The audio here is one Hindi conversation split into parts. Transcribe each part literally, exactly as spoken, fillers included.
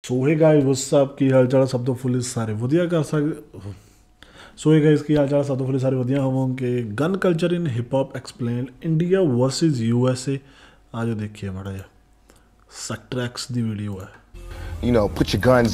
सो हे गाइस व्हाट्स अप की हाल चाल सब तो फुल सारे वधिया कर सकते सो हे गाइस की हाल चाल सब तो फुल सारे वधिया होवोगे। Gun culture in hip hop explain India versus USA आज देखिए माड़ा जा सेक्टर एक्स दी वीडियो है। You know, put your guns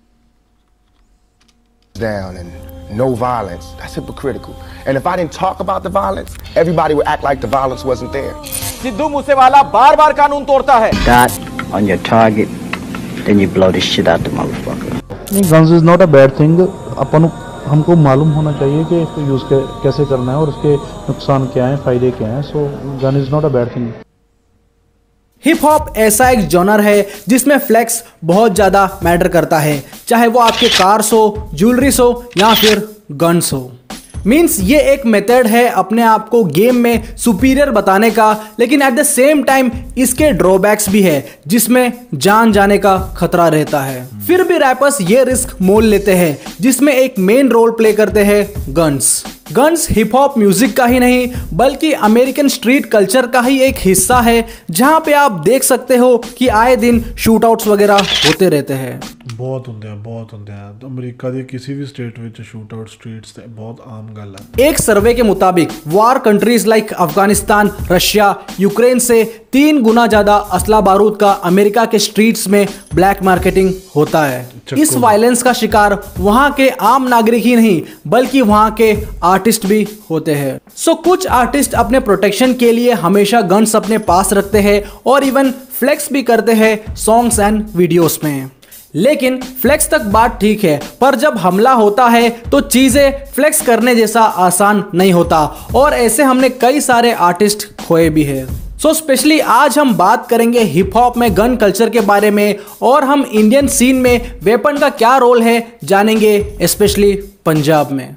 down and no violence. That's hypocritical. And if I didn't talk about the violence, everybody would act like the violence wasn't there. Sidhu Moosewala बार बार कानून तोड़ता है। Dot on your target, then you blow the shit out the motherfucker. नहीं, guns is not a bad thing. अपन हमको मालूम होना चाहिए कि इसको यूज कैसे करना है और उसके नुकसान क्या हैं, फायदे क्या हैं। So gun is not a bad thing. Hip hop ऐसा एक जॉनर है जिसमें फ्लेक्स बहुत ज़्यादा मैटर करता है, चाहे वो आपके कार्स हो, ज्वेलरीज हो या फिर गन्स हो। मीन्स ये एक मेथड है अपने आप को गेम में सुपीरियर बताने का, लेकिन एट द सेम टाइम इसके ड्रॉबैक्स भी है जिसमें जान जाने का खतरा रहता है। फिर भी रैपर्स ये रिस्क मोल लेते हैं जिसमें एक मेन रोल प्ले करते हैं guns. Guns hip hop music का ही नहीं बल्कि अमेरिकन स्ट्रीट कल्चर का ही एक हिस्सा है, जहां पे आप देख सकते हो कि आए दिन शूट आउट्स वगैरह होते रहते हैं। बहुत होंगे बहुत होंगे अमेरिका के किसी भी स्टेट में शूट आउट स्ट्रीट्स ते बहुत आम गल है। एक सर्वे के मुताबिक war countries like Afghanistan, Russia, Ukraine से तीन गुना ज्यादा असला बारूद का अमेरिका के स्ट्रीट्स में ब्लैक मार्केटिंग होता है। इस वायलेंस का शिकार वहां के आम नागरिक ही नहीं बल्कि वहां के आर्टिस्ट भी होते हैं। सो so, कुछ आर्टिस्ट अपने प्रोटेक्शन के लिए हमेशा गन्स अपने पास रखते हैं और इवन फ्लेक्स भी करते हैं सॉन्ग्स एंड वीडियोस में। लेकिन फ्लेक्स तक बात ठीक है, पर जब हमला होता है तो चीजें फ्लेक्स करने जैसा आसान नहीं होता और ऐसे हमने कई सारे आर्टिस्ट खोए भी हैं। सो स्पेशली आज हम बात करेंगे हिप हॉप में गन कल्चर के बारे में और हम इंडियन सीन में वेपन का क्या रोल है जानेंगे, स्पेशली पंजाब में।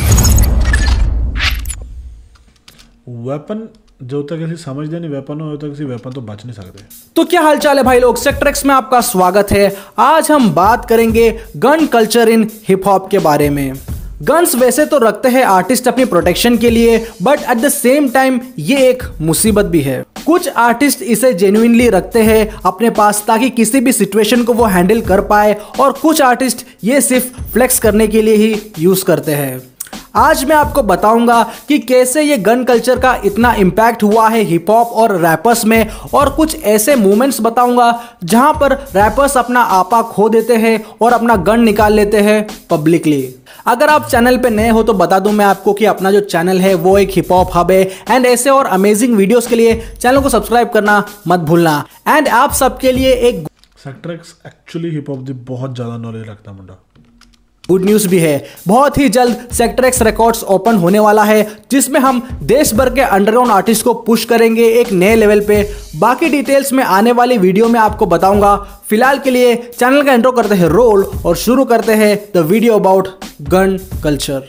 वेपन जो तक किसी समझते नहीं वेपन हो तो किसी वेपन तो बच नहीं सकते। तो क्या हालचाल है भाई लोग, सेक्टर एक्स में आपका स्वागत है। आज हम बात करेंगे gun culture in hip hop के बारे में। गन्स वैसे तो रखते हैं आर्टिस्ट अपनी प्रोटेक्शन के लिए, but at the same time ये एक मुसीबत भी है। कुछ आर्टिस्ट इसे जेन्युइनली रखते हैं अपने पास ताकि किसी भी सिचुएशन को वो हैंडल कर पाए, और कुछ आर्टिस्ट ये सिर्फ फ्लेक्स करने के लिए ही यूज करते हैं। आज मैं आपको बताऊंगा कि कैसे ये गन कल्चर का इतना इम्पैक्ट हुआ है हिप हॉप और रैपर्स में, और कुछ ऐसे मूवमेंट्स बताऊंगा जहां पर रैपर्स अपना आपा खो देते हैं और अपना गन निकाल लेते हैं पब्लिकली। अगर आप चैनल पे नए हो तो बता दूं मैं आपको कि अपना जो चैनल है वो एक हिप हॉप हब है, एंड ऐसे और अमेजिंग वीडियोस के लिए चैनल को सब्सक्राइब करना मत भूलना। एंड आप सबके लिए एक sector X actually hip hop दी बहुत ज्यादा नॉलेज रखता मुंडा। गुड न्यूज भी है, बहुत ही जल्द सेक्टर एक्स रिकॉर्ड्स ओपन होने वाला है जिसमें हम देश भर के अंडरग्राउंड आर्टिस्ट को पुश करेंगे एक नए लेवल पे। बाकी डिटेल्स में आने वाली वीडियो में आपको बताऊंगा। फिलहाल के लिए चैनल का इंट्रो करते हैं रोल और शुरू करते हैं the video about gun culture.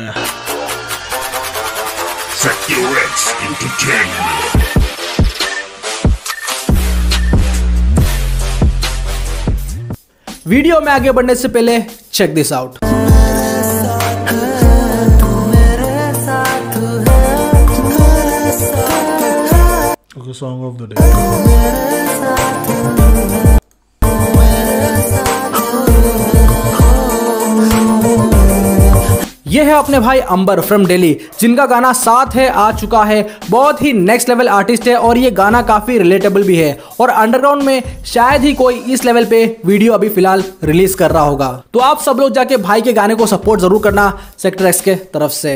Video में आगे बढ़ने से पहले check this out. Song of the day. ये है अपने भाई अंबर फ्रॉम दिल्ली, जिनका गाना साथ है आ चुका है। बहुत ही नेक्स्ट लेवल आर्टिस्ट है और ये गाना काफी रिलेटेबल भी है, और अंडरग्राउंड में शायद ही कोई इस लेवल पे वीडियो अभी फिलहाल रिलीज कर रहा होगा। तो आप सब लोग जाके भाई के गाने को सपोर्ट जरूर करना सेक्टर एक्स के तरफ से।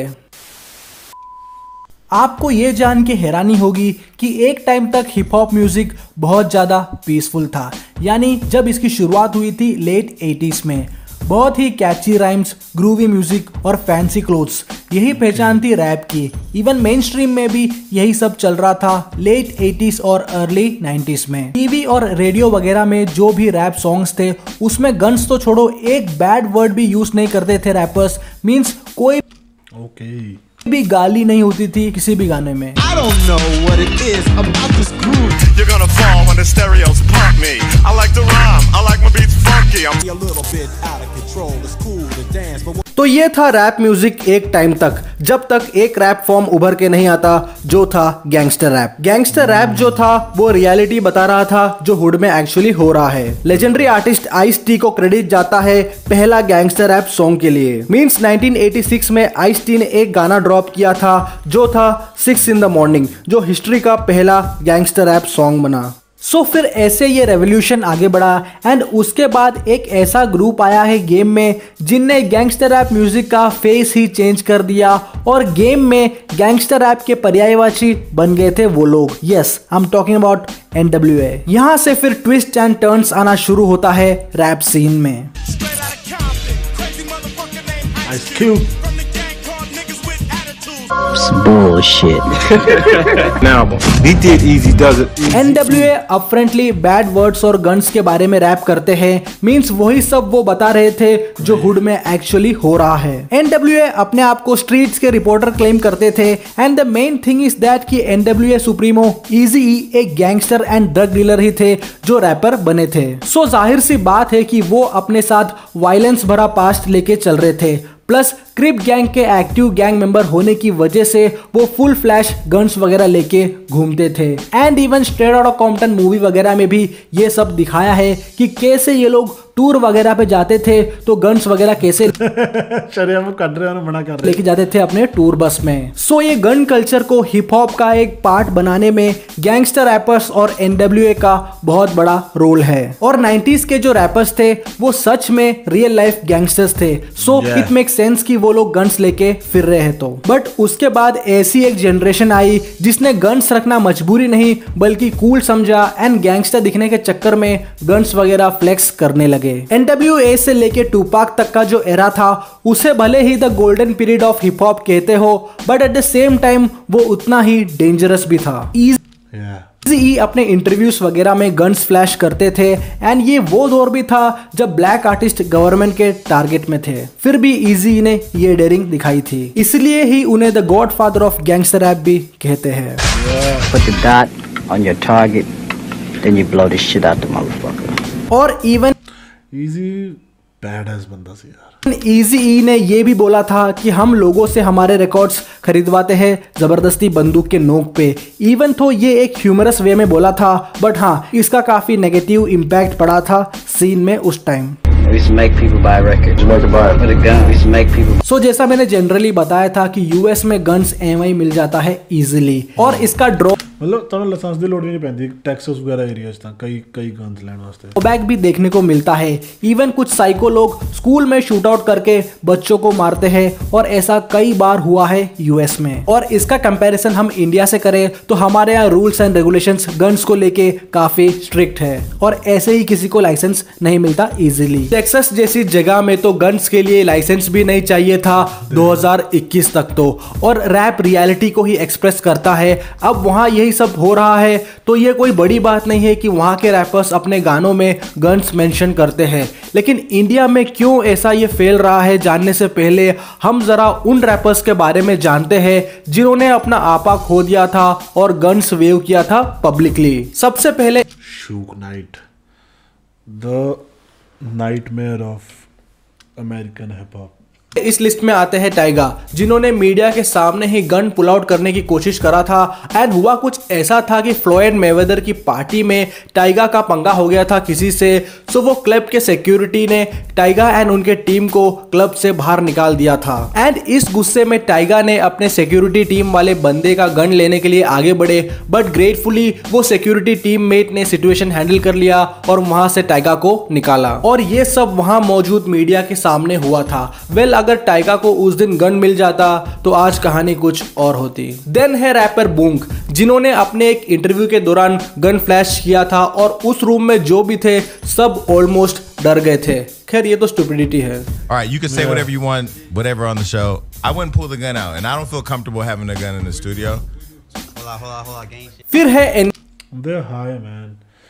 आपको ये जान के हैरानी होगी कि एक टाइम तक हिप हॉप म्यूजिक बहुत ज़्यादा पीसफुल था, यानी जब इसकी शुरुआत हुई थी लेट एटीज़ में। बहुत ही कैची राइम्स, ग्रूवी म्यूजिक और फैंसी क्लोथ्स, यही पहचान थी रैप की। इवन मेन स्ट्रीम में भी यही सब चल रहा था लेट एटीज़ और अर्ली नाइन्टीज़ में। टीवी और रेडियो वगैरह में जो भी रैप सॉन्ग्स थे उसमें गन्स तो छोड़ो, एक बैड वर्ड भी यूज नहीं करते थे रैपर्स। मीन्स कोई okay. भी गाली नहीं होती थी किसी भी गाने में। I don't know what it is about this groove. You're gonna fall when the stereos pump me. I like to rhyme, I like my beats funky. I'm a little bit out of control. It's cool to dance, but तो ये था रैप म्यूजिक एक टाइम तक, जब तक एक रैप फॉर्म उभर के नहीं आता जो था गैंगस्टर रैप। गैंगस्टर रैप जो था वो रियलिटी बता रहा था जो हुड में एक्चुअली हो रहा है। लेजेंडरी आर्टिस्ट आइस टी को क्रेडिट जाता है पहला गैंगस्टर रैप सॉन्ग के लिए। मींस नाइनटीन एटी सिक्स में आइस टी ने एक गाना ड्रॉप किया था जो था सिक्स इन द मॉर्निंग, जो हिस्ट्री का पहला गैंगस्टर रैप सॉन्ग बना। सो so, फिर ऐसे ये रेवोल्यूशन आगे बढ़ा एंड उसके बाद एक ऐसा ग्रुप आया है गेम में जिनने गैंगस्टर रैप म्यूजिक का फेस ही चेंज कर दिया और गेम में गैंगस्टर रैप के पर्यायवाची बन गए थे वो लोग। Yes, I am talking about N W A. यहां से फिर ट्विस्ट एंड टर्न्स आना शुरू होता है रैप सीन में। Ice Cube. Bullshit. Now, he did Easy Does It. N W A upfrontly bad words और गन्स के बारे में रैप करते हैं। मींस वही सब वो बता रहे थे जो हुड में एक्चुअली हो रहा है। एन डब्ल्यू ए अपने आप को स्ट्रीट्स के रिपोर्टर क्लेम करते थे and the main thing is that कि N W A supremo Eazy E एक गैंगस्टर एंड ड्रग डीलर ही थे जो रैपर बने थे। सो जाहिर सी बात है कि वो अपने साथ वायलेंस भरा पास्ट लेके चल रहे थे, प्लस क्रिप गैंग के एक्टिव गैंग मेंबर होने की वजह से वो फुल फ्लैश गन्स वगैरह लेके घूमते थे। And even straight out of Compton movie वगैरह में भी ये सब दिखाया है कि कैसे ये लोग टूर वगैरह पे जाते थे तो गन्स वगैरह कैसे मना कर लेके जाते थे अपने टूर बस में। सो so, ये गन कल्चर को हिप हॉप का एक पार्ट बनाने में गैंगस्टर रैपर्स और एन डब्ल्यू ए का बहुत बड़ा रोल है। और नाइंटीज़ के जो रैपर्स थे वो सच में रियल लाइफ गैंगस्टर्स थे। सो इट मेक सेंस कि वो लोग गन्स लेके फिर रहे हैं तो। बट उसके बाद ऐसी एक जनरेशन आई जिसने गन्स रखना मजबूरी नहीं बल्कि कूल समझा एंड गैंगस्टर दिखने के चक्कर में गन्स वगैरह फ्लेक्स करने लगे। एन डब्ल्यू ए से लेके टूपाक तक का जो एरा था उसे भले ही the golden period of hip hop कहते हो, but at the same time वो उतना ही डेंजरस भी था। इजी अपने इंटरव्यूज वगैरह में गन्स फ्लैश करते थे एंड ये वो दौर भी था जब ब्लैक आर्टिस्ट गवर्नमेंट के टारगेट में थे। फिर भी इजी ने ये डेयरिंग दिखाई थी, इसलिए ही उन्हें the godfather of gangster rap भी कहते हैं। Put the dot on your target, then you blow the shit out the motherfucker. और इवन इजी बैडएस बंदा से यार। इजी ई ने ये भी बोला था कि हम लोगों से हमारे रिकॉर्ड्स खरीदवाते हैं जबरदस्ती बंदूक के नोक पे। इवन तो ये एक ह्यूमरस वे में बोला था, बट हाँ इसका काफी नेगेटिव इम्पैक्ट पड़ा था सीन में उस टाइम। सो so, जैसा मैंने जनरली बताया था कि यूएस में गन्स एवं मिल जाता है इजीली और इसका ड्रॉप मतलब ਤੁਹਾਨੂੰ ਲਾਇਸੈਂਸ ਦੀ ਲੋੜ ਵੀ ਨਹੀਂ ਪੈਂਦੀ ਟੈਕਸਸ ਵਗੈरह एरियाज ਤਾਂ कई कई गन्स ਲੈਣ वास्ते। बैक भी देखने को मिलता है। इवन कुछ साइको लोग स्कूल में शूट आउट करके बच्चों को मारते हैं और ऐसा कई बार हुआ है यूएस में। और इसका कंपैरिजन हम इंडिया से करें तो हमारे यहाँ रूल्स एंड रेगुलेशंस गन्स को लेके काफी स्ट्रिक्ट है और ऐसे ही किसी को लाइसेंस नहीं मिलता इजीली। टेक्सास जैसी जगह में तो गन्स के लिए लाइसेंस भी नहीं चाहिए था दो हज़ार इक्कीस तक तो। और रैप रियलिटी को ही एक्सप्रेस करता है। अब वहाँ यही सब हो रहा है तो ये कोई बड़ी बात नहीं है कि वहाँ के रैपर्स अपने गानों में गन्स मेंशन करते हैं। लेकिन इंडिया में क्यों ऐसा ये फैल रहा है, जानने से पहले हम जरा उन रैपर्स के बारे में जानते हैं जिन्होंने अपना आपा खो दिया था और गन्स वेव किया था पब्लिकली। सबसे पहले Suge Knight, the nightmare of American hip hop. इस लिस्ट में आते हैं टाइगा, जिन्होंने मीडिया के सामने ही गन पुल आउट करने की कोशिश करा था। एंड हुआ कुछ ऐसा था कि फ्लोयड मेवेदर की पार्टी में टाइगा का पंगा हो गया था किसी से। सो वो क्लब के सिक्योरिटी ने टाइगा एंड उनके टीम को क्लब से बाहर निकाल दिया था। एंड इस गुस्से में टाइगा ने अपने सिक्योरिटी टीम वाले बंदे का गन लेने के लिए आगे बढ़े, बट ग्रेटफुली वो सिक्योरिटी टीममेट ने सिचुएशन हैंडल कर लिया और वहां से टाइगा को निकाला। और ये सब वहां मौजूद मीडिया के सामने हुआ था। वेल अगर टाइगा को उस दिन गन मिल जाता तो आज कहानी कुछ और होती। देन है रैपर बूंक, जिन्होंने अपने एक इंटरव्यू के दौरान गन फ्लैश किया था और उस रूम में जो भी थे सब ऑलमोस्ट डर गए थे। खैर ये तो स्टुपिडिटी है। Alright, you can say whatever you want, whatever on the show. I wouldn't pull the gun out, and I don't feel comfortable having a gun in the studio. फिर है They're high, man.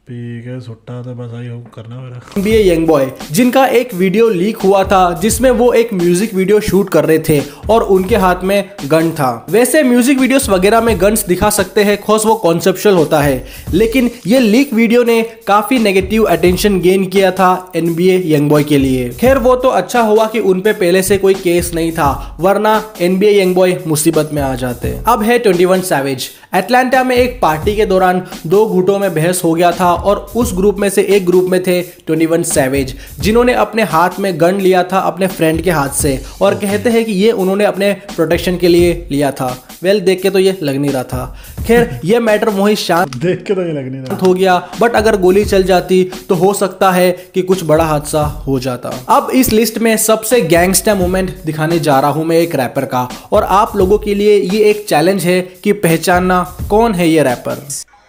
ठीक है, सुट्टा तो बस आई हो करना मेरा। एनबीए यंग बॉय, जिनका एक वीडियो लीक हुआ था जिसमें वो एक म्यूजिक वीडियो शूट कर रहे थे और उनके हाथ में गन था। वैसे म्यूजिक वीडियोस वगैरह में गन्स दिखा सकते हैं, खोस वो कॉन्सेप्चुअल होता है, लेकिन ये लीक वीडियो ने काफी नेगेटिव अटेंशन गेन किया था एनबीए यंग बॉय के लिए। खैर वो तो अच्छा हुआ कि उन पे पहले से कोई केस नहीं था, वरना एनबीए यंग बॉय मुसीबत में आ जाते। अब है ट्वेंटी वन सैवेज। एटलांटा में एक पार्टी के दौरान दो गुटों में बहस हो गया था और उस ग्रुप में से एक ग्रुप में थे ट्वेंटी वन सैवेज, जिन्होंने अपने हाथ में गन लिया था अपने फ्रेंड के हाथ से और कहते हैं कि ये उन्होंने अपने प्रोटेक्शन के लिए लिया था। वेल well, देख के तो ये लग नहीं रहा था। खैर ये मैटर वही शांत देख के तो ये लग नहीं रहा हो गया, बट अगर गोली चल जाती तो हो सकता है कि कुछ बड़ा हादसा हो जाता। अब इस लिस्ट में सबसे गैंगस्टर मोमेंट दिखाने जा रहा हूं मैं एक रैपर का, और आप लोगों के लिए ये एक चैलेंज है कि पहचानना कौन है ये रैपर।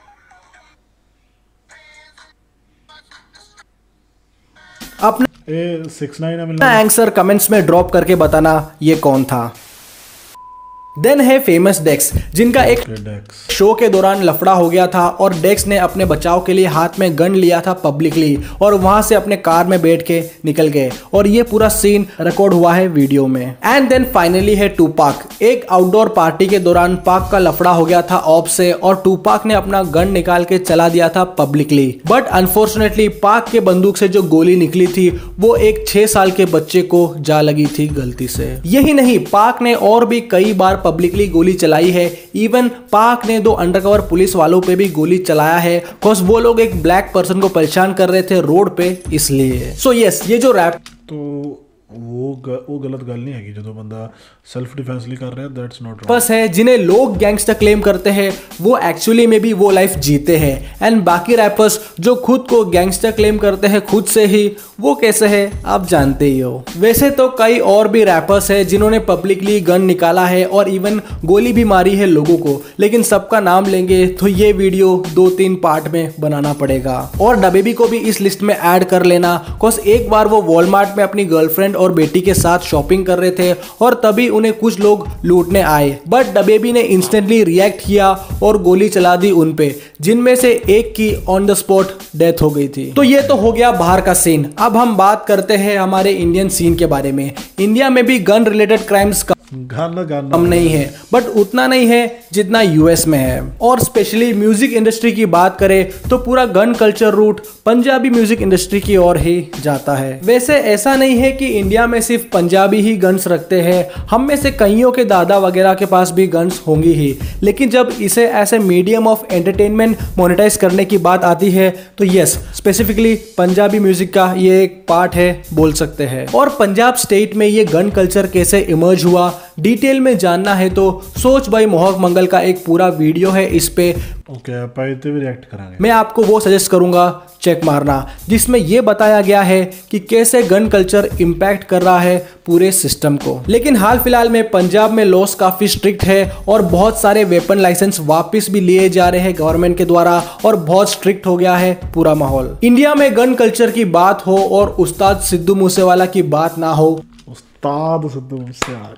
अपना सिक्स नाइन आंसर कमेंट्स में ड्रॉप करके बताना ये कौन था। देन है फेमस डेक्स, जिनका एक शो के दौरान लफड़ा हो गया था और डेक्स ने अपने बचाव के लिए हाथ में गन लिया था पब्लिकली और वहां से अपने कार में बैठ के निकल गए और ये पूरा सीन रिकॉर्ड हुआ है वीडियो में। एंड देन फाइनली है टूपाक। एक आउटडोर पार्टी के दौरान पाक का लफड़ा हो गया था ऑप से और टूपाक ने अपना गन निकाल के चला दिया था पब्लिकली, बट अनफॉर्चुनेटली पाक के बंदूक से जो गोली निकली थी वो एक छह साल के बच्चे को जा लगी थी गलती से। यही नहीं, पाक ने और भी कई बार पब्लिकली गोली चलाई है। इवन पाक ने दो अंडरकवर पुलिस वालों पे भी गोली चलाया है, बिकॉज वो लोग एक ब्लैक पर्सन को परेशान कर रहे थे रोड पे, इसलिए। सो so यस yes, ये जो रैप तो वो ग, वो गलत गल नहीं है कि जो बंदा सेल्फ डिफेंस लिए कर रहे हैं, दैट्स नॉट बस है जिन्हें लोग गैंगस्टर क्लेम करते हैं वो एक्चुअली में भी वो लाइफ जीते हैं। एंड बाकी रैपर्स जो खुद को गैंगस्टर क्लेम करते हैं खुद से ही, वो कैसे है आप जानते ही हो। वैसे तो कई और भी रैपर्स हैं जिन्होंने पब्लिकली गन निकाला है और इवन गोली भी मारी है लोगों को, लेकिन सबका नाम लेंगे तो ये वीडियो दो तीन पार्ट में बनाना पड़ेगा। और डबेबी को भी इस लिस्ट में ऐड कर लेना, बिकॉज एक बार वो वॉलमार्ट में अपनी गर्लफ्रेंड और बेटी के साथ शॉपिंग कर रहे थे और तभी उन्हें कुछ लोग लूटने आए, बट डबेबी ने इंस्टेंटली रिएक्ट किया और गोली चला दी उन पे, जिनमें से एक की ऑन द स्पॉट डेथ हो गई थी। तो ये तो हो गया बाहर का सीन। अब हम बात करते हैं हमारे इंडियन सीन के बारे में। इंडिया में भी गन रिलेटेड क्राइम्स गाना गाना कम नहीं है, बट उतना नहीं है जितना यूएस में है। और स्पेशली म्यूजिक इंडस्ट्री की बात करें तो पूरा gun culture root Punjabi music industry की ओर ही जाता है। वैसे ऐसा नहीं है कि इंडिया में सिर्फ पंजाबी ही गन्स रखते हैं, हम में से कईयों के दादा वगैरह के पास भी गन्स होंगी ही, लेकिन जब इसे ऐसे मीडियम ऑफ एंटरटेनमेंट मोनेटाइज करने की बात आती है तो यस, स्पेसिफिकली पंजाबी म्यूजिक का ये एक पार्ट है बोल सकते हैं। और पंजाब स्टेट में ये गन कल्चर कैसे इमर्ज हुआ डिटेल में जानना है तो सोच भाई मोहक मंगल का एक पूरा वीडियो है इस पे, ओके okay, भी रिएक्ट करेंगे। मैं आपको वो सजेस्ट करूंगा चेक मारना, जिसमें ये बताया गया है कि कैसे गन कल्चर इंपैक्ट कर रहा है पूरे सिस्टम को। लेकिन हाल फिलहाल में पंजाब में लॉस काफी स्ट्रिक्ट है और बहुत सारे वेपन लाइसेंस वापस भी लिए जा रहे हैं गवर्नमेंट के द्वारा और बहुत स्ट्रिक्ट हो गया है पूरा माहौल। इंडिया में गन कल्चर की बात हो और उस्ताद सिद्धू मूसेवाला की बात ना हो, उस्ताद सिद्धू मूसेवाला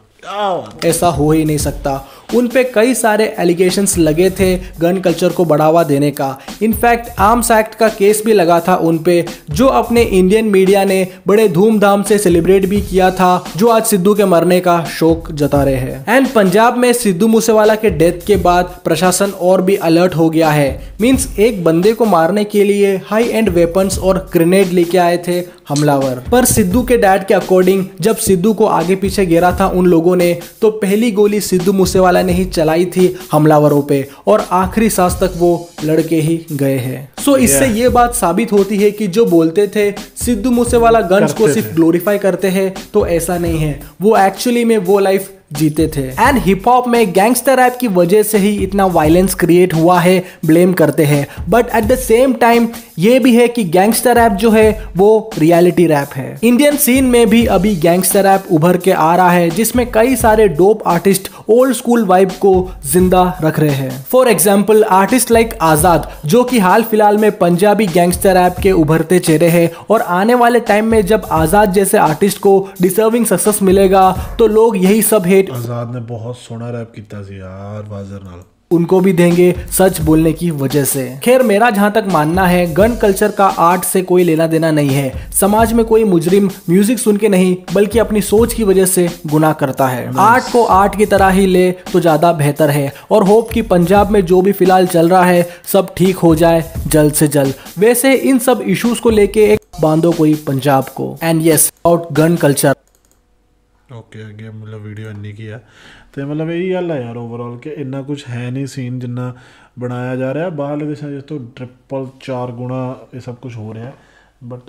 ऐसा हो ही नहीं सकता। उन पे कई सारे एलिगेशंस लगे थे गन कल्चर को बढ़ावा देने का। इनफैक्ट आर्म्स एक्ट का केस भी लगा था उन पे, जो अपने इंडियन मीडिया ने बड़े धूमधाम से सेलिब्रेट भी किया था, जो आज सिद्धू के मरने का शोक जता रहे हैं। एंड पंजाब में सिद्धू मूसेवाला के डेथ के बाद प्रशासन और भी अलर्ट हो गया है। मींस एक बंदे को मारने के लिए हाई एंड वेपन्स और ग्रेनेड लेके आए थे हमलावर। पर सिद्धू के डैड के अकॉर्डिंग जब सिद्धू को आगे पीछे घेरा था उन लोगों ने, तो पहली गोली सिद्धू मूसेवाला ने ही चलाई थी हमलावरों पे और आखिरी सांस तक वो लड़के ही गए हैं। सो so, इससे ये बात साबित होती है कि जो बोलते थे सिद्धू मूसेवाला गन्स को सिर्फ ग्लोरीफाई करते हैं, तो ऐसा नहीं है, वो एक्चुअली में वो लाइफ जीते थे। एंड हिप हॉप में गैंगस्टर रैप की वजह से ही इतना वायलेंस क्रिएट हुआ है ब्लेम करते हैं, but at the same time ये भी है कि गैंगस्टर रैप जो है वो रियलिटी रैप है। इंडियन सीन में भी अभी गैंगस्टर रैप उभर के आ रहा है, जिसमें कई सारे dope artist old school vibe को जिंदा रख रहे हैं। For example artist like Azad, जो कि हाल फिलहाल में पंजाबी गैंगस्टर रैप के उभरते चेहरे हैं, और आने वाले टाइम में जब आजाद जैसे आर्टिस्ट को डिजर्विंग सक्सेस मिलेगा तो लोग यही सब हेट आजाद ने बहुत सोना रैप किया यार वाजर नाल उनको भी देंगे सच बोलने की वजह से। खैर मेरा जहां तक मानना है गन कल्चर का आर्ट से कोई लेना देना नहीं है। समाज में कोई मुजरिम म्यूजिक सुन के नहीं बल्कि अपनी सोच की वजह से गुनाह करता है। आर्ट को आर्ट की तरह ही ले तो ज्यादा बेहतर है और होप कि पंजाब में जो भी फिलहाल चल रहा है सब ठीक हो जाए जल्द से जल्द। वैसे इन सब इश्यूज को लेके एक बांधो कोई पंजाब को। And yes about gun culture. Okay अगे मतलब वीडियो इन्नी की है तो मतलब यही गल है यार ओवरऑल कि इन्ना कुछ है नहीं सीन जिन्ना बनाया जा रहा है। बाहरले देशों जिस तो ट्रिपल चार गुणा ये सब कुछ हो रहा है बट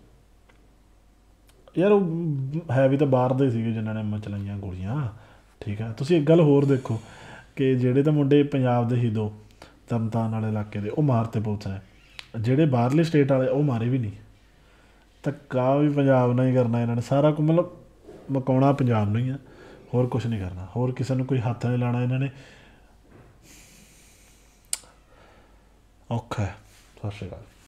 यार है भी तो बाहर ਦੇ ਸੀਗੇ ਜਿਨ੍ਹਾਂ ਨੇ ਮਚਲਾਈਆਂ ਗੋਲੀਆਂ। ਠੀਕ ਹੈ ਤੁਸੀਂ ਇੱਕ ਗੱਲ ਹੋਰ ਦੇਖੋ ਕਿ ਜਿਹੜੇ ਤਾਂ ਮੁੰਡੇ ਪੰਜਾਬ ਦੇ ਸੀ ਦੋ ਤਰਨਤਾਰਨ ਵਾਲੇ ਇਲਾਕੇ ਦੇ ਉਹ ਮਾਰਤੇ ਪੁਲਿਸ ਨੇ, ਜਿਹੜੇ ਬਾਹਰਲੇ ਸਟੇਟ ਵਾਲੇ ਉਹ ਮਾਰੇ ਵੀ ਨਹੀਂ। ਧੱਕਾ ਵੀ ਪੰਜਾਬ ਨਾਲ ਹੀ ਕਰਨਾ ਇਹਨਾਂ ਨੇ ਸਾਰਾ ਕੁ ਮਤਲਬ ਮਕਾਉਣਾ ਪੰਜਾਬ ਨੂੰ ਹੀ ਆ ਹੋਰ ਕੁਛ ਨਹੀਂ ਕਰਨਾ ਹੋਰ ਕਿਸੇ ਨੂੰ ਕੋਈ ਹੱਥ ਨਹੀਂ ਲਾਣਾ ਇਹਨਾਂ ਨੇ। ਔਖਾ ਹੈ। ਸਤਿ ਸ਼੍ਰੀ ਅਕਾਲ।